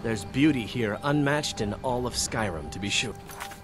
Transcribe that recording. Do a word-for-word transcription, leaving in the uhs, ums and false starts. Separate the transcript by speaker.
Speaker 1: There's beauty here unmatched in all of Skyrim, to be sure.